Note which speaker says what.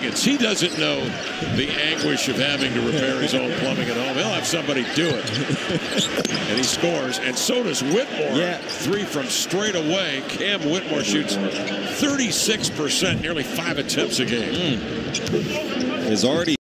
Speaker 1: Higgins. He doesn't know the anguish of having to repair his own plumbing at home. He'll have somebody do it. And he scores, and so does Whitmore.
Speaker 2: Yeah.
Speaker 1: 3 from straight away. Cam Whitmore shoots 36%, nearly 5 attempts a game.
Speaker 2: Is already